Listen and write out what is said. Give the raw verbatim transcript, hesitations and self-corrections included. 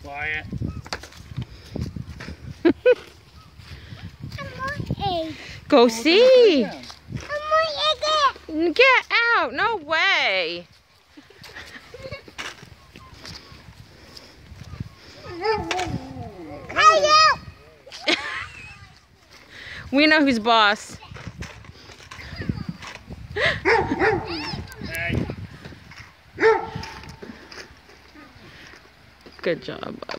Quiet. Go see. I'm Get out. No way. We know who's boss. Hey. Good job.